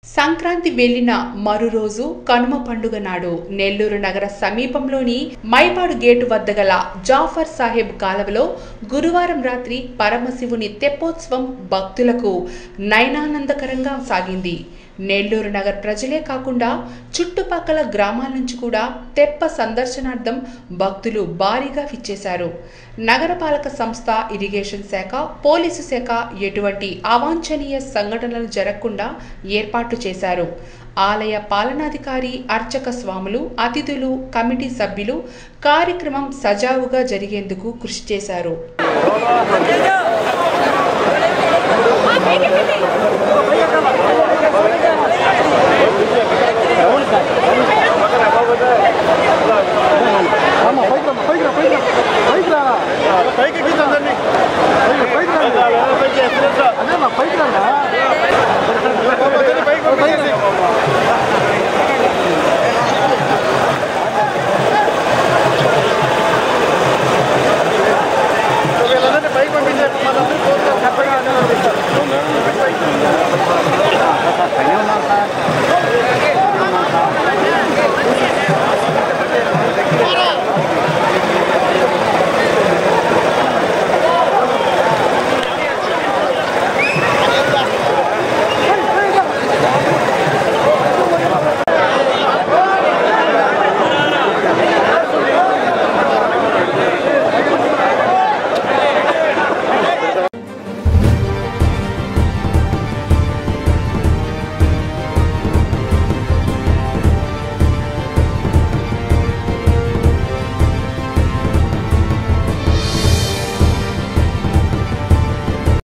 సంక్రాంతి వెళ్లిన మరు రోజు కనుమ పండుగ నాడు నెల్లూరు నగర సమీపంలోని మైపాడు గేటు వద్ద గల జాఫర్ సాహెబ్ కాలవలో గురువారం రాత్రి పరమశివుని తెప్పోత్సవం భక్తులకు నయనానందకరంగా సాగింది. నెల్లూరు నగర ప్రజలే కాకుండా చుట్టుపక్కల గ్రామాల నుంచి కూడా తెప్ప సందర్శనార్థం భక్తులు భారీగా విచ్చేశారు. నగరపాలక సంస్థ, ఇరిగేషన్ శాఖ, పోలీసు శాఖ ఎటువంటి అవాంఛనీయ సంఘటనలు జరగకుండా ఏర్పాట్లు చేశారు. ఆలయ పాలనాధికారి, అర్చక స్వాములు, అతిథులు, కమిటీ సభ్యులు కార్యక్రమం సజావుగా జరిగేందుకు కృషి చేశారు.